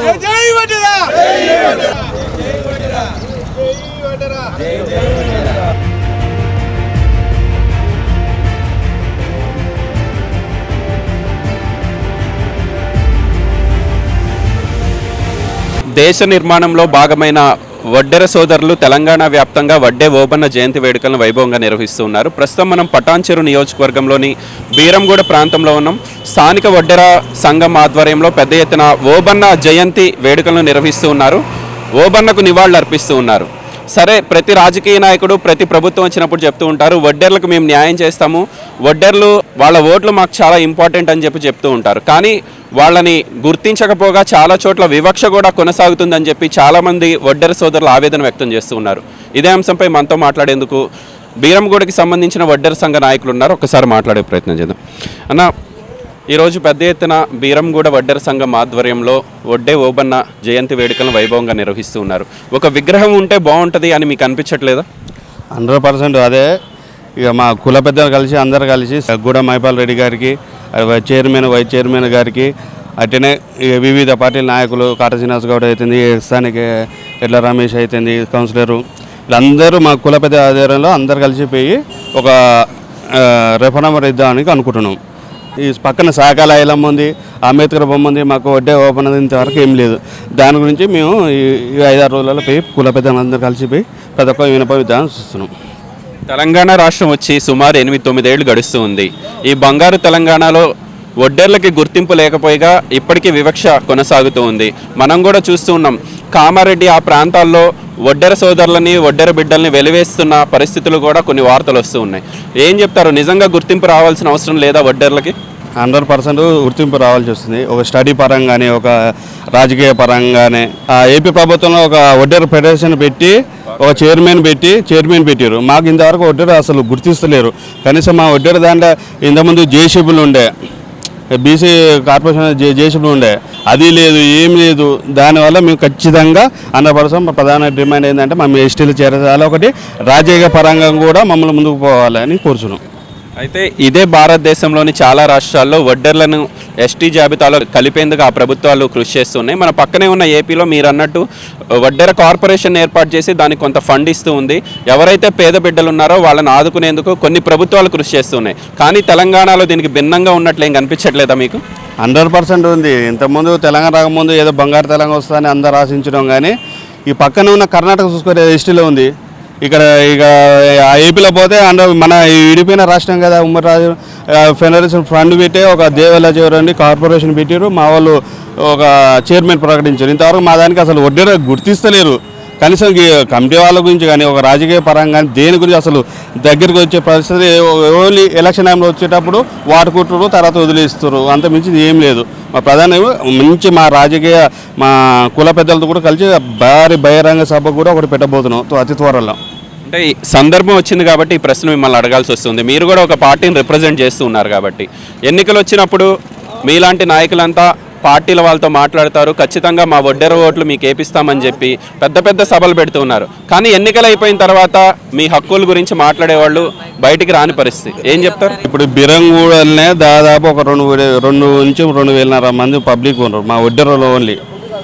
దేశ నిర్మాణంలో భాగమైన వడ్డెర సోదరులు తెలంగాణ వ్యాప్తంగా వడ్డే ఓబన్న జయంతి వేడుకలను వైభవంగా నిర్వహిస్తున్నారు. ప్రస్తుతం మనం పటాన్చెరు నియోజకవర్గంలోని బీరంగూడ ప్రాంతంలో ఉన్నాం. స్థానిక వడ్డెర సంఘం ఆధ్వర్యంలో పెద్ద ఎత్తున ఓబన్న జయంతి వేడుకలను నిర్వహిస్తూ ఉన్నారు. ఓబన్నకు నివాళులు అర్పిస్తూ ఉన్నారు. సరే, ప్రతి రాజకీయ నాయకుడు ప్రతి ప్రభుత్వం వచ్చినప్పుడు చెప్తూ ఉంటారు, వడ్డెర్లకు మేము న్యాయం చేస్తాము, వడ్డెర్లు వాళ్ళ ఓట్లు మాకు చాలా ఇంపార్టెంట్ అని చెప్తూ ఉంటారు. కానీ వాళ్ళని గుర్తించకపోగా చాలా చోట్ల వివక్ష కూడా కొనసాగుతుందని చెప్పి చాలామంది వడ్డెర సోదరులు ఆవేదన వ్యక్తం చేస్తూ ఉన్నారు. ఇదే అంశంపై మనతో మాట్లాడేందుకు బీరంగూడకి సంబంధించిన వడ్డెర సంఘ నాయకులు ఉన్నారు. ఒక్కసారి మాట్లాడే ప్రయత్నం చేద్దాం. అన్న, ఈరోజు పెద్ద ఎత్తున బీరంగూడ వడ్డెర సంఘం ఆధ్వర్యంలో వడ్డే ఓబన్న జయంతి వేడుకలను వైభవంగా నిర్వహిస్తూ ఉన్నారు. ఒక విగ్రహం ఉంటే బాగుంటుంది అని మీకు అనిపించట్లేదా? 100% అదే. ఇక మా కుల పెద్దలు కలిసి అందరు కలిసి గూడ మైపాల్ రెడ్డి గారికి, చైర్మన్ వైస్ చైర్మన్ గారికి, అట్లనే వివిధ పార్టీల నాయకులు కాట శ్రీనివాస్ గౌడ్ అవుతుంది, స్థానిక ఎడ్ల రమేష్ అవుతుంది, కౌన్సిలరు, వీళ్ళందరూ మా కుల పెద్ద ఆధ్వర్యంలో అందరు కలిసిపోయి ఒక రెఫరెండం ఇద్దామని అనుకుంటున్నాం. ఈ పక్కన శాఖల ఐలమ్మ ఉంది, అంబేద్కర్ బొమ్మ ఉంది, మాకు వడ్డే ఓపెన్ ఇంతవరకు ఏం లేదు. దాని గురించి మేము ఈ 5-6 రోజులలో పోయి కుల పెద్దలందరూ కలిసిపోయి ప్రతి ఒక్క వినప విధానం చూస్తున్నాం. తెలంగాణ రాష్ట్రం వచ్చి సుమారు 8-9 ఏళ్ళు గడుస్తూ ఉంది. ఈ బంగారు తెలంగాణలో వడ్డెర్లకి గుర్తింపు లేకపోయిగా ఇప్పటికీ వివక్ష కొనసాగుతూ ఉంది. మనం కూడా చూస్తూ ఉన్నాం, కామారెడ్డి ఆ ప్రాంతాల్లో వడ్డెర సోదరులని వడ్డెర బిడ్డల్ని వెలివేస్తున్న పరిస్థితులు కూడా కొన్ని వార్తలు వస్తూ ఉన్నాయి. ఏం చెప్తారు, నిజంగా గుర్తింపు రావాల్సిన అవసరం లేదా వడ్డెర్లకి? 100% గుర్తింపు రావాల్సి వస్తుంది. ఒక స్టడీ పరంగానే, ఒక రాజకీయ పరంగానే. ఏపీ ప్రభుత్వంలో ఒక వడ్డెర ఫెడరేషన్ పెట్టి ఒక చైర్మన్ పెట్టారు. మాకు ఇంతవరకు వడ్డెర అసలు గుర్తిస్తలేరు. కనీసం మా వడ్డెర దాంట్లో ఇంతకుముందు జేసీబీలు ఉండే, బీసీ కార్పొరేషన్ జేసీబీలు ఉండే, అది లేదు, ఏం లేదు. దానివల్ల మేము ఖచ్చితంగా 100% ప్రధాన డిమాండ్ ఏంటంటే మేము ఎస్టీలు చేరాలి, ఒకటి రాజకీయ పరంగా కూడా మమ్మల్ని ముందుకు పోవాలని కోరుచున్నాం. అయితే ఇదే భారతదేశంలోని చాలా రాష్ట్రాల్లో వడ్డెర్లను ఎస్టీ జాబితాలో కలిపేందుకు ఆ ప్రభుత్వాలు కృషి చేస్తున్నాయి. మన పక్కనే ఉన్న ఏపీలో మీరు అన్నట్టు వడ్డెర కార్పొరేషన్ ఏర్పాటు చేసి దానికి కొంత ఫండ్ ఇస్తూ ఉంది. ఎవరైతే పేద బిడ్డలు ఉన్నారో వాళ్ళని ఆదుకునేందుకు కొన్ని ప్రభుత్వాలు కృషి చేస్తున్నాయి. కానీ తెలంగాణలో దీనికి భిన్నంగా ఉన్నట్లు ఏం కనిపించట్లేదా మీకు? 100% ఉంది. ఇంతకుముందు తెలంగాణ రాకముందు ఏదో బంగారు తెలంగాణ వస్తుందని అందరూ ఆశించడం, కానీ ఈ పక్కన ఉన్న కర్ణాటక చూసుకునే ఎస్టీలో ఉంది. ఇక ఏపీలో పోతే మన విడిపోయిన రాష్ట్రం కదా, ఉమ్మడి రాజు ఫెడరేషన్ ఫండ్ పెట్టి ఒక దేవాలయ చివరండి కార్పొరేషన్ పెట్టారు. మా వాళ్ళు ఒక చైర్మన్ ప్రకటించారు. ఇంతవరకు మా దానికి అసలు వడ్డెర గుర్తిస్తలేరు. కనీసం కమిటీ వాళ్ళ గురించి కానీ, ఒక రాజకీయ పరంగా కానీ దేని గురించి అసలు దగ్గరికి వచ్చే పరిస్థితి. ఓన్లీ ఎలక్షన్ టైంలో వచ్చేటప్పుడు వాడుకుంటారు, తర్వాత వదిలేస్తారు, అంత మించి ఏం లేదు. మా ప్రధాన మంచి మా రాజకీయ మా కుల పెద్దలతో కూడా కలిసి భారీ బహిరంగ సభ కూడా ఒకటి పెట్టబోతున్నాం అతి త్వరలో. అంటే ఈ సందర్భం వచ్చింది కాబట్టి ఈ ప్రశ్న మిమ్మల్ని అడగాల్సి వస్తుంది. మీరు కూడా ఒక పార్టీని రిప్రజెంట్ చేస్తూ ఉన్నారు కాబట్టి ఎన్నికలు వచ్చినప్పుడు మీలాంటి నాయకులంతా పార్టీల వాళ్ళతో మాట్లాడతారు, ఖచ్చితంగా మా వడ్డెర ఓట్లు మీకు ఏపిస్తామని చెప్పి పెద్ద పెద్ద సభలు పెడుతూ ఉన్నారు. కానీ ఎన్నికలు అయిపోయిన తర్వాత మీ హక్కుల గురించి మాట్లాడేవాళ్ళు బయటికి రాని పరిస్థితి. ఏం చెప్తారు? ఇప్పుడు బీరంగూడలనే దాదాపు ఒక 2,000-2,500 మంది పబ్లిక్ ఉన్నారు మా వడ్డెరలో. ఓన్లీ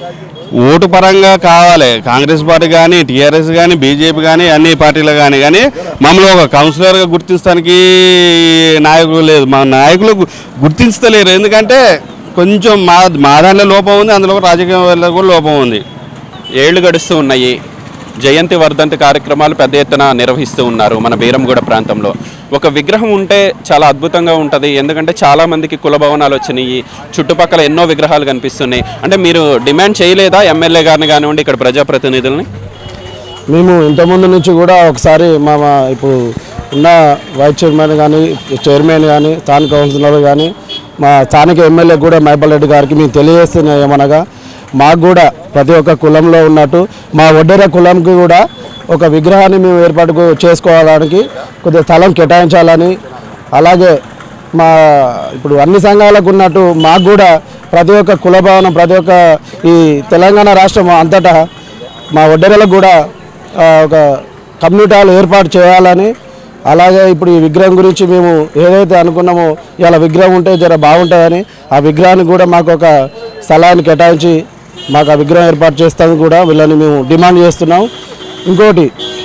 ఓటు పరంగా కావాలి, కాంగ్రెస్ పార్టీ కానీ, టీఆర్ఎస్ కానీ, బీజేపీ కానీ, అన్ని పార్టీలు కానీ మమ్మల్ని ఒక కౌన్సిలర్గా గుర్తించడానికి నాయకులు లేదు. మా నాయకులు గుర్తించలేరు. ఎందుకంటే కొంచెం మా దాంట్లో లోపం ఉంది, అందులో రాజకీయ కూడా లోపం ఉంది. ఏళ్లు గడుస్తూ ఉన్నాయి. జయంతి వర్ధంతి కార్యక్రమాలు పెద్ద ఎత్తున నిర్వహిస్తూ ఉన్నారు మన బీరంగూడ ప్రాంతంలో. ఒక విగ్రహం ఉంటే చాలా అద్భుతంగా ఉంటుంది. ఎందుకంటే చాలామందికి కుల భవనాలు వచ్చినాయి, చుట్టుపక్కల ఎన్నో విగ్రహాలు కనిపిస్తున్నాయి. అంటే మీరు డిమాండ్ చేయలేదా ఎమ్మెల్యే గారిని కానివ్వండి, ఇక్కడ ప్రజాప్రతినిధులని? మేము ఇంతకుముందు నుంచి కూడా ఒకసారి మా ఇప్పుడు ఉన్న వైస్ చైర్మన్ కానీ, చైర్మన్ కానీ, స్థానిక కౌన్సిలర్ కానీ, మా స్థానిక ఎమ్మెల్యే కూడా మైపాల్ రెడ్డి గారికి మేము తెలియజేస్తున్నాం. ఏమనగా మాకు కూడా ప్రతి ఒక్క కులంలో ఉన్నట్టు మా వడ్డెర కులంకి కూడా ఒక విగ్రహాన్ని మేము ఏర్పాటు చేసుకోవడానికి కొద్దిగా స్థలం కేటాయించాలని, అలాగే మా ఇప్పుడు అన్ని సంఘాలకు ఉన్నట్టు మాకు కూడా ప్రతి ఒక్క కుల భవనం, ప్రతి ఒక్క ఈ తెలంగాణ రాష్ట్రం అంతటా మా వడ్డెరలకు కూడా ఒక కమ్యూనిటీలు ఏర్పాటు చేయాలని, అలాగే ఇప్పుడు ఈ విగ్రహం గురించి మేము ఏదైతే అనుకున్నామో ఇలా విగ్రహం ఉంటే జర బాగుంటుందని ఆ విగ్రహానికి కూడా మాకు ఒక స్థలాన్ని కేటాయించి మాకు ఆ విగ్రహం ఏర్పాటు చేస్తామని కూడా వీళ్ళని మేము డిమాండ్ చేస్తున్నాం. ఇంకోటి,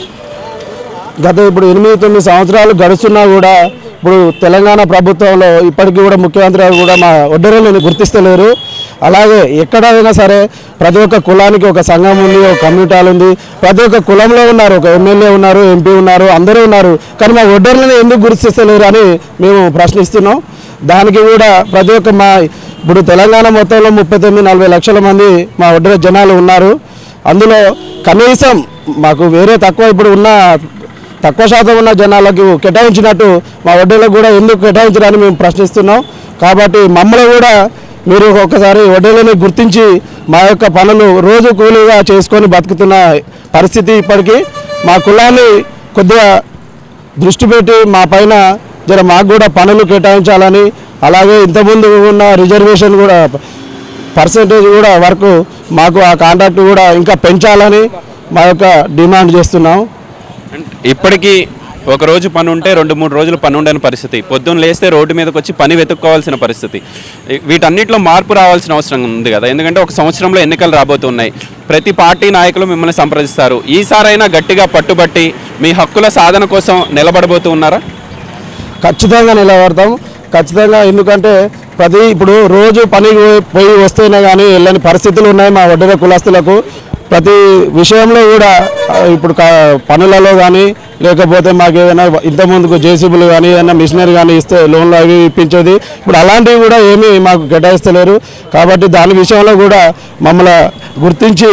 గత ఇప్పుడు 8-9 సంవత్సరాలు గడుస్తున్నా కూడా ఇప్పుడు తెలంగాణ ప్రభుత్వంలో ఇప్పటికీ కూడా ముఖ్యమంత్రి గారు కూడా మా ఒడ్డెరలను గుర్తిస్తలేరు. అలాగే ఎక్కడైనా సరే ప్రతి ఒక్క కులానికి ఒక సంఘం ఉంది, ఒక కమ్యూనిటీ ఉంది, ప్రతి ఒక్క కులంలో ఉన్నారు, ఒక ఎమ్మెల్యే ఉన్నారు, ఎంపీ ఉన్నారు, అందరూ ఉన్నారు. కానీ మా ఒడ్డెరలను ఎందుకు గుర్తిస్తలేరు అని మేము ప్రశ్నిస్తున్నాం. దానికి కూడా ప్రతి ఒక్క ఇప్పుడు తెలంగాణ మొత్తంలో 39-40 లక్షల మంది మా ఒడ్డెర జనాలు ఉన్నారు. అందులో కనీసం మాకు వేరే ఇప్పుడు తక్కువ శాతం ఉన్న జనాలకు కేటాయించినట్టు మా ఒడ్డెలకు కూడా ఎందుకు కేటాయించడానికి మేము ప్రశ్నిస్తున్నాం. కాబట్టి మమ్మల్ని కూడా మీరు ఒకసారి ఒడ్డెలని గుర్తించి మా యొక్క పనులు రోజు కూలీగా చేసుకొని బతుకుతున్న పరిస్థితి. ఇప్పటికీ మా కులాన్ని కొద్దిగా దృష్టి పెట్టి మా పైన మాకు కూడా పనులు కేటాయించాలని, అలాగే ఇంతకుముందు ఉన్న రిజర్వేషన్ కూడా పర్సంటేజ్ కూడా వరకు మాకు ఆ కాంట్రాక్ట్ కూడా ఇంకా పెంచాలని మా యొక్క డిమాండ్ చేస్తున్నాం. ఇప్పటికీ ఒక రోజు పని ఉంటే 2-3 రోజులు పని ఉండని పరిస్థితి, పొద్దున్న లేస్తే రోడ్డు మీదకి వచ్చి పని వెతుక్కోవాల్సిన పరిస్థితి. వీటన్నిటిలో మార్పు రావాల్సిన అవసరం ఉంది కదా, ఎందుకంటే ఒక సంవత్సరంలో ఎన్నికలు రాబోతున్నాయి. ప్రతి పార్టీ నాయకులు మిమ్మల్ని సంప్రదిస్తారు. ఈసారైనా గట్టిగా పట్టుబట్టి మీ హక్కుల సాధన కోసం నిలబడబోతూ ఉన్నారా? ఖచ్చితంగా నిలబడతాం, ఖచ్చితంగా. ఎందుకంటే ఇప్పుడు రోజు పనికి పోయి వస్తేనే కానీ వెళ్ళని పరిస్థితులు ఉన్నాయి మా ఒడ్డెర కులస్తులకు. ప్రతి విషయంలో కూడా ఇప్పుడు పనులలో కానీ లేకపోతే మాకు ఏదైనా ఇంతకుముందుకు జేసీబీలు కానీ ఏదైనా మిషనరీ కానీ ఇస్తే లోన్లు అవి ఇప్పించేది, ఇప్పుడు అలాంటివి కూడా ఏమీ మాకు కేటాయిస్తలేరు. కాబట్టి దాని విషయంలో కూడా మమ్మల్ని గుర్తించి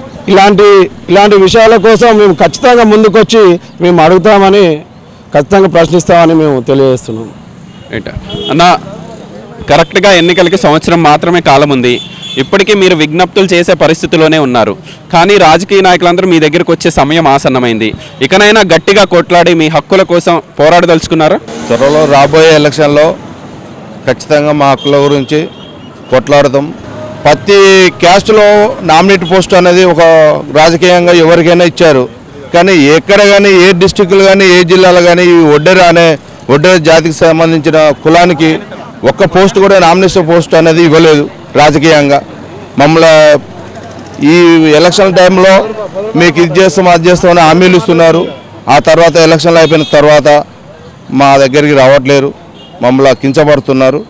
ఇలాంటి విషయాల కోసం మేము ఖచ్చితంగా ముందుకొచ్చి మేము అడుగుతామని, ఖచ్చితంగా ప్రశ్నిస్తామని మేము తెలియజేస్తున్నాం. అన్న, కరెక్ట్గా ఎన్నికలకి సంవత్సరం మాత్రమే కాలం ఉంది. ఇప్పటికీ మీరు విజ్ఞప్తులు చేసే పరిస్థితిలోనే ఉన్నారు. కానీ రాజకీయ నాయకులందరూ మీ దగ్గరకు వచ్చే సమయం ఆసన్నమైంది. ఇకనైనా గట్టిగా కొట్లాడి మీ హక్కుల కోసం పోరాడదలుచుకున్నారా? త్వరలో రాబోయే ఎలక్షన్లో ఖచ్చితంగా మా హక్కుల గురించి కొట్లాడతాం. ప్రతి క్యాస్ట్లో నామినేట్ పోస్ట్ అనేది ఒక రాజకీయంగా ఎవరికైనా ఇచ్చారు. కానీ ఎక్కడ కానీ ఏ డిస్టిక్లు కానీ ఏ జిల్లాలో కానీ ఈ ఒడ్డెర జాతికి సంబంధించిన కులానికి ఒక్క పోస్ట్ కూడా నామినేషన్ పోస్ట్ అనేది ఇవ్వలేదు రాజకీయంగా. మమ్మల్ని ఈ ఎలక్షన్ టైంలో మీకు ఇది చేస్తాం అది చేస్తామని హామీలు ఇస్తున్నారు. ఆ తర్వాత ఎలక్షన్లు అయిపోయిన తర్వాత మా దగ్గరికి రావట్లేరు, మమ్మల్ని కించపడుతున్నారు.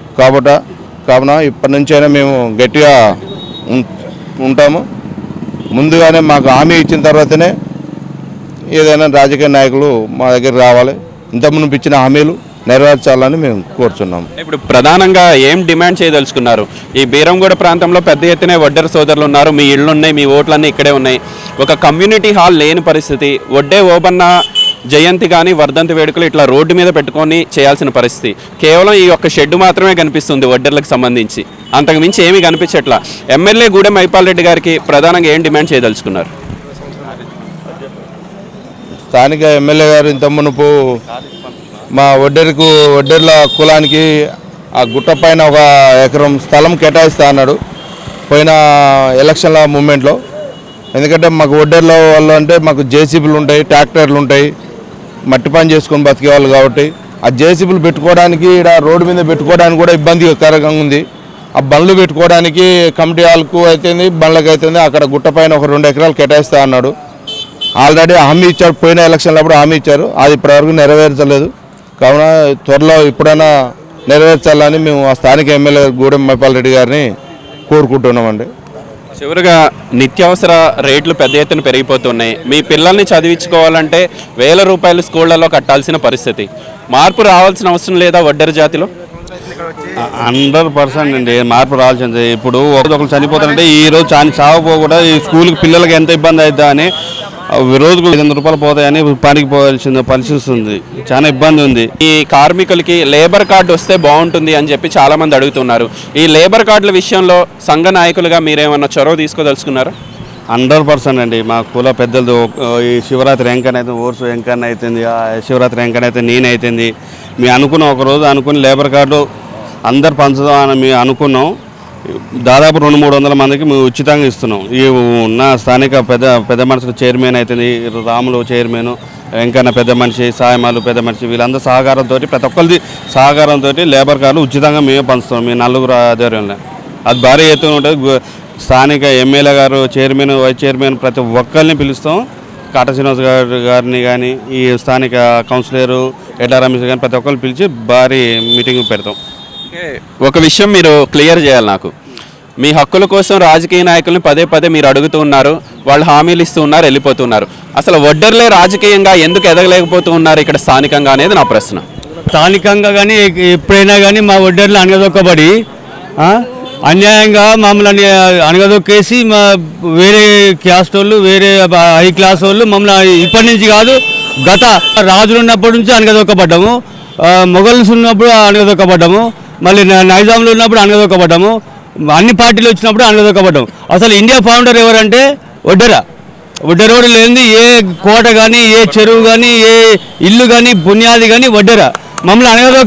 కావున ఇప్పటి నుంచైనా మేము గట్టిగా ఉంటాము. ముందుగానే మాకు హామీ ఇచ్చిన తర్వాతనే ఏదైనా రాజకీయ నాయకులు మా దగ్గర రావాలి. ఇంతకుముందు ఇచ్చిన హామీలు నెరవేర్చాలని మేము కోరుచున్నాము. ఇప్పుడు ప్రధానంగా ఏం డిమాండ్ చేయదలుచుకున్నారు? ఈ బీరంగూడ ప్రాంతంలో పెద్ద ఎత్తున ఒడ్డెర సోదరులు ఉన్నారు, మీ ఇళ్ళు ఉన్నాయి, మీ ఓట్లన్నీ ఇక్కడే ఉన్నాయి. ఒక కమ్యూనిటీ హాల్ లేని పరిస్థితి, ఒడ్డే ఓబన్న జయంతి కానీ వర్ధంతి వేడుకలు ఇట్లా రోడ్డు మీద పెట్టుకొని చేయాల్సిన పరిస్థితి. కేవలం ఈ ఒక్క షెడ్ మాత్రమే కనిపిస్తుంది ఒడ్డెర్లకు సంబంధించి, అంతకు మించి ఏమీ కనిపించట్లా. ఎమ్మెల్యే గూడెం మైపాల్ రెడ్డి గారికి ప్రధానంగా ఏం డిమాండ్ చేయదలుచుకున్నారు? స్థానిక ఎమ్మెల్యే గారు ఇంత మునుపు మా ఒడ్డెర్ల కులానికి ఆ గుట్ట పైన 1 ఎకరం స్థలం కేటాయిస్తా అన్నాడు పోయిన ఎలక్షన్ల మూమెంట్లో. ఎందుకంటే మాకు ఒడ్డెర్ల వాళ్ళు అంటే మాకు జేసీబీలు ఉంటాయి, ట్రాక్టర్లు ఉంటాయి, మట్టి పని చేసుకొని బతికేవాళ్ళు. కాబట్టి ఆ జేసీబీలు పెట్టుకోవడానికి ఇక్కడ రోడ్డు మీద పెట్టుకోవడానికి కూడా ఇబ్బందికరంగా ఉంది. ఆ బండ్లు పెట్టుకోవడానికి కమిటీ హాల్కు అవుతుంది, బండ్లకు అవుతుంది. అక్కడ గుట్ట పైన 2 ఎకరాలు కేటాయిస్తా అన్నాడు. ఆల్రెడీ హామీ ఇచ్చాడు, పోయిన ఎలక్షన్లప్పుడు హామీ ఇచ్చారు, అది ఇప్పటివరకు నెరవేర్చలేదు. కావున త్వరలో ఇప్పుడైనా నెరవేర్చాలని మేము ఆ స్థానిక ఎమ్మెల్యే గూడెం మైపాల్ రెడ్డి గారిని కోరుకుంటున్నామండి. చివరిగా నిత్యావసర రేట్లు పెద్ద ఎత్తున పెరిగిపోతున్నాయి. మీ పిల్లల్ని చదివించుకోవాలంటే ₹1000 స్కూళ్లలో కట్టాల్సిన పరిస్థితి. మార్పు రావాల్సిన అవసరం లేదా ఒడ్డెర జాతిలో? 100% అండి మార్పు రావాల్సింది. ఇప్పుడు ఒకరు చనిపోతారంటే ఈరోజు చావపో కూడా ఈ స్కూల్కి పిల్లలకి ఎంత ఇబ్బంది అవుతుందా అని రోజుకు ₹500 పోతాయని పనికి పోవాల్సిన పరిస్థితి ఉంది. చాలా ఇబ్బంది ఉంది. ఈ కార్మికులకి లేబర్ కార్డు వస్తే బాగుంటుంది అని చెప్పి చాలామంది అడుగుతున్నారు. ఈ లేబర్ కార్డుల విషయంలో సంఘ నాయకులుగా మీరేమన్నా చొరవ తీసుకోదలుచుకున్నారా? 100% అండి. మా కుల పెద్దలతో ఈ శివరాత్రి వెంకన్న అయితే ఓర్సు వెంకన్న అవుతుంది, శివరాత్రి వెంకన్న అయితే నేనైతుంది. మేము అనుకున్నాం, ఒకరోజు అనుకుని లేబర్ కార్డు అందరు పంచుదాం అని మేము అనుకున్నాం. దాదాపు 200-300 మందికి మేము ఉచితంగా ఇస్తున్నాం. ఈ ఉన్న స్థానిక పెద్ద మనుషులు చైర్మన్ అవుతుంది, రాములు చైర్మన్, వెంకన్న పెద్ద మనిషి, సాయమాలు పెద్ద మనిషి, వీళ్ళందరూ సహకారంతో ప్రతి ఒక్కరిది సహకారంతో లేబర్ కార్డు ఉచితంగా మేమే పంచుతున్నాం మీ నలుగురు ఆధ్వర్యంలో. అది భారీ ఎత్తున ఉంటుంది. స్థానిక ఎమ్మెల్యే గారు, చైర్మన్, వైస్ చైర్మన్ ప్రతి ఒక్కరిని పిలుస్తాం. కాటా శ్రీనివాస్ గారిని కానీ, ఈ స్థానిక కౌన్సిలరు ఎడ్ల రమేష్ కానీ ప్రతి ఒక్కరిని పిలిచి భారీ మీటింగ్ పెడతాం. ఒక విషయం మీరు క్లియర్ చేయాలి నాకు. మీ హక్కుల కోసం రాజకీయ నాయకుల్ని పదే పదే మీరు అడుగుతూ ఉన్నారు, వాళ్ళు హామీలు ఇస్తూ ఉన్నారు, వెళ్ళిపోతున్నారు. అసలు వడ్డర్లే రాజకీయంగా ఎందుకు ఎదగలేకపోతూ ఉన్నారు ఇక్కడ స్థానికంగా అనేది నా ప్రశ్న. స్థానికంగా కానీ ఎప్పుడైనా కానీ మా వడ్డర్లు అనగదొక్కబడి అన్యాయంగా మమ్మల్ని అనగదొక్కేసి మా వేరే క్యాస్ట్ వాళ్ళు, వేరే హై క్లాస్ వాళ్ళు మమ్మల్ని ఇప్పటి నుంచి కాదు, గత రాజులు ఉన్నప్పటి నుంచి అనగదొక్కబడ్డాము, మొఘల్స్ ఉన్నప్పుడు అనగదొక్కబడ్డాము, మళ్ళీ నైజాంలు ఉన్నప్పుడు అనగదొక్కబడ్డాము, అన్ని పార్టీలు వచ్చినప్పుడు అనగదొక్కబడ్డాము. అసలు ఇండియా ఫౌండర్ ఎవరంటే వడ్డెరోడు లేనిది ఏ కోట కానీ, ఏ చెరువు కానీ, ఏ ఇల్లు కానీ, బునియాది కానీ వడ్డెర. మమ్మల్ని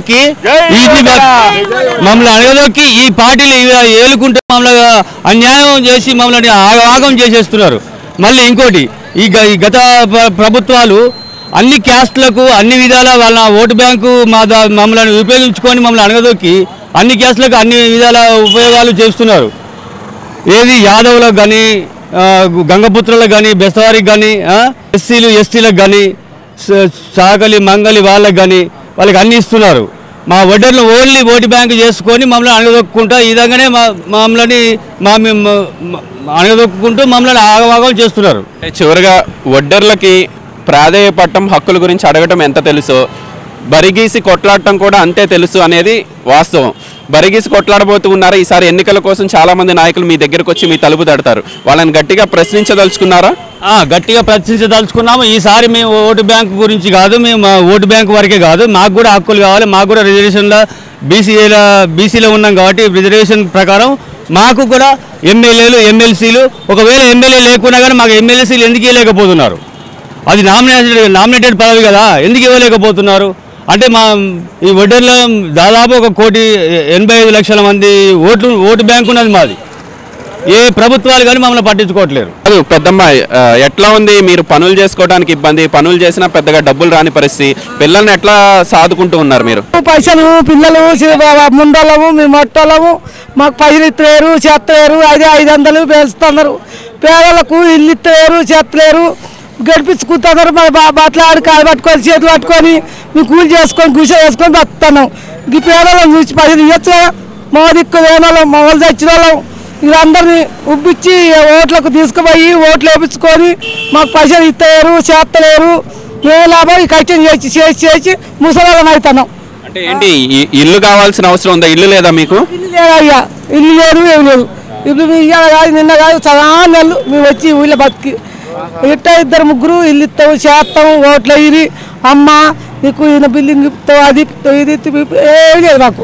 అనగదొక్కి ఈ పార్టీలు ఏలుకుంటే మమ్మల్ని అన్యాయం చేసి మమ్మల్ని ఆగం చేసేస్తున్నారు. మళ్ళీ ఇంకోటి, ఈ గత ప్రభుత్వాలు అన్ని క్యాస్ట్లకు అన్ని విధాల వాళ్ళ ఓటు బ్యాంకు మమ్మల్ని ఉపయోగించుకొని మమ్మల్ని అనగదొక్కి అన్ని క్యాస్ట్లకు అన్ని విధాల ఉపయోగాలు చేస్తున్నారు. ఏది యాదవులకు కానీ, గంగపుత్రులకు కానీ, బెస్తవారికి కానీ, ఎస్సీలు ఎస్టీలకు కానీ, సాకలి మంగలి వాళ్ళకి కానీ వాళ్ళకి అన్ని ఇస్తున్నారు. మా వడ్డర్లు ఓన్లీ ఓటు బ్యాంకు చేసుకొని మమ్మల్ని అనగదొక్కుంటా ఈ విధంగానే మమ్మల్ని అనగదొక్కుంటూ మమ్మల్ని ఆగవాగం చేస్తున్నారు. చివరిగా వడ్డర్లకి ప్రాధేయపడటం, హక్కుల గురించి అడగటం ఎంత తెలుసో బరిగీసి కొట్లాడటం కూడా అంతే తెలుసు అనేది వాస్తవం. బరిగీసి కొట్లాడబోతూ ఉన్నారు. ఈసారి ఎన్నికల కోసం చాలామంది నాయకులు మీ దగ్గరకు వచ్చి మీ తలుపు తడతారు. వాళ్ళని గట్టిగా ప్రశ్నించదలుచుకున్నారా? గట్టిగా ప్రశ్నించదలుచుకున్నాము. ఈసారి మేము ఓటు బ్యాంకు గురించి కాదు, మేము ఓటు బ్యాంకు వరకే కాదు, మాకు కూడా హక్కులు కావాలి. మాకు కూడా రిజర్వేషన్లో బీసీలో ఉన్నాం కాబట్టి రిజర్వేషన్ ప్రకారం మాకు కూడా ఎమ్మెల్యేలు, ఎమ్మెల్సీలు, ఒకవేళ ఎమ్మెల్యే లేకున్నా కానీ మాకు ఎమ్మెల్సీలు ఎందుకు ఇవ్వలేకపోతున్నారు? అది నామినేటెడ్ పదవి కదా, ఎందుకు ఇవ్వలేకపోతున్నారు అంటే ఈ వడ్డర్లో దాదాపు 1,85,00,000 మంది ఓటు బ్యాంకు ఉన్నది మాది. ఏ ప్రభుత్వాలు కానీ మమ్మల్ని పట్టించుకోవట్లేరు. పెద్దమ్మాయి, ఎట్లా ఉంది మీరు పనులు చేసుకోవడానికి ఇబ్బంది? పనులు చేసినా పెద్దగా డబ్బులు రాని పరిస్థితి. పిల్లల్ని ఎట్లా సాదుకుంటూ ఉన్నారు మీరు? పైసలు పిల్లలు ముండోళ్ళము, మేము మొట్టోళ్ళము, మాకు పైసలు ఇస్తలేరు, చేస్తలేరు. 500 పేలుస్తున్నారు. పేదలకు ఇల్లు ఇస్తలేరు, చేస్తలేరు, గడిపించుకుంటున్నారు. మన బట్టలు కాలు పట్టుకొని చేతులు పట్టుకొని మేము కూలి చేసుకొని గుస వేసుకొని బతున్నాం. ఈ పేదలను చూసి పైసలు ఇవ్వచ్చు. మా దిక్కు లేని వాళ్ళం, మా వాళ్ళు చచ్చిన వాళ్ళం, వీళ్ళందరినీ ఉబ్బిచ్చి ఓట్లకు తీసుకుపోయి ఓట్లు వేయించుకొని మాకు పైసలు ఇస్తలేరు, చేస్తలేరు. ఏ లాభం ఈ కష్టం చేసి ముసలాళ్ళం అవుతున్నాం. అంటే ఏంటి, ఇల్లు కావాల్సిన అవసరం ఉందా? ఇల్లు లేదా మీకు? ఇల్లు లేదయ్యా, ఇల్లు లేదు, ఏమి లేదు. ఇప్పుడు మీ ఇవాళ కాదు, నిన్న కాదు, చాలా నెలలు మేము వచ్చి ఊళ్ళో బతికి ఇట్ట 2-3 ఇల్లు ఇస్తాము, చేస్తాము, ఓట్లు అయ్యి అమ్మ నీకు ఈయన బిల్డింగ్ ఇస్తావు, అది ఇస్తావు, ఇది ఏమి లేదు మాకు.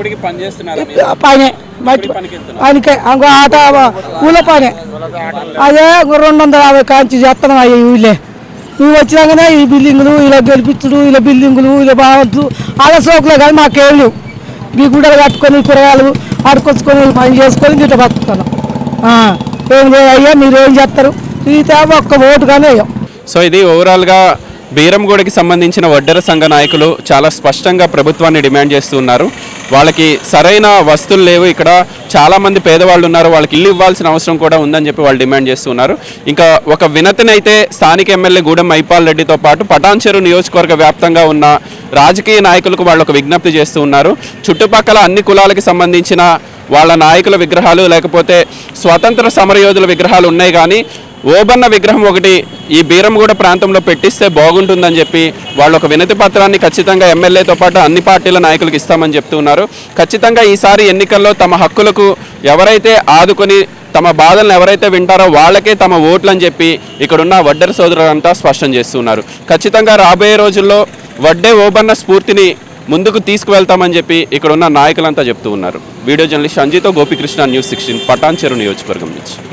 పనే పనికే ఇంకో ఆట కూల పనే, అదే 250 కాంచి చేస్తున్నాం. అయ్యా ఊళ్ళే నువ్వు వచ్చినాకనే ఈ బిల్డింగులు ఇలా గెలిపించుడు, ఇలా బిల్డింగులు, ఇలా బాగుంటు అలా సోకులే కానీ మాకేం లేవు. ఈ గుడ్డలు కట్టుకొని కూరగాయలు ఆడుకొచ్చుకొని పని చేసుకొని గిట్ట బతుకుతున్నాం. ఏం లేదు అయ్యా, మీరు ఏం చేస్తారు? ఈ తేమ ఒక్క ఓటు కానీ అయ్యాం. సో ఇది ఓవరాల్గా బీరంగూడకి సంబంధించిన వడ్డెర సంఘ నాయకులు చాలా స్పష్టంగా ప్రభుత్వాన్ని డిమాండ్ చేస్తూ ఉన్నారు. వాళ్ళకి సరైన వస్తువులు లేవు, ఇక్కడ చాలామంది పేదవాళ్ళు ఉన్నారు, వాళ్ళకి ఇల్లు ఇవ్వాల్సిన అవసరం కూడా ఉందని చెప్పి వాళ్ళు డిమాండ్ చేస్తున్నారు. ఇంకా ఒక వినతినైతే స్థానిక ఎమ్మెల్యే గూడెం మైపాల్ రెడ్డితో పాటు పటాన్చెరు నియోజకవర్గ వ్యాప్తంగా ఉన్న రాజకీయ నాయకులకు వాళ్ళు ఒక విజ్ఞప్తి చేస్తూ ఉన్నారు. చుట్టుపక్కల అన్ని కులాలకు సంబంధించిన వాళ్ళ నాయకుల విగ్రహాలు, లేకపోతే స్వతంత్ర సమరయోధుల విగ్రహాలు ఉన్నాయి, కానీ ఓబన్న విగ్రహం ఒకటి ఈ బీరంగూడ ప్రాంతంలో పెట్టిస్తే బాగుంటుందని చెప్పి వాళ్ళు ఒక వినతి పత్రాన్ని ఖచ్చితంగా ఎమ్మెల్యేతో పాటు అన్ని పార్టీల నాయకులకు ఇస్తామని చెప్తూ ఉన్నారు. ఖచ్చితంగా ఈసారి ఎన్నికల్లో తమ హక్కులకు ఎవరైతే ఆదుకొని తమ బాధలను ఎవరైతే వింటారో వాళ్ళకే తమ ఓట్లని చెప్పి ఇక్కడున్న వడ్డెర సోదరులంతా స్పష్టం చేస్తున్నారు. ఖచ్చితంగా రాబోయే రోజుల్లో వడ్డే ఓబన్న స్ఫూర్తిని ముందుకు తీసుకువెళ్తామని చెప్పి ఇక్కడున్న నాయకులంతా చెప్తూ ఉన్నారు. వీడియో జర్నలిస్ట్ అంజితో గోపికృష్ణ, న్యూస్ 16, పటాన్చెరు నియోజకవర్గం నుంచి.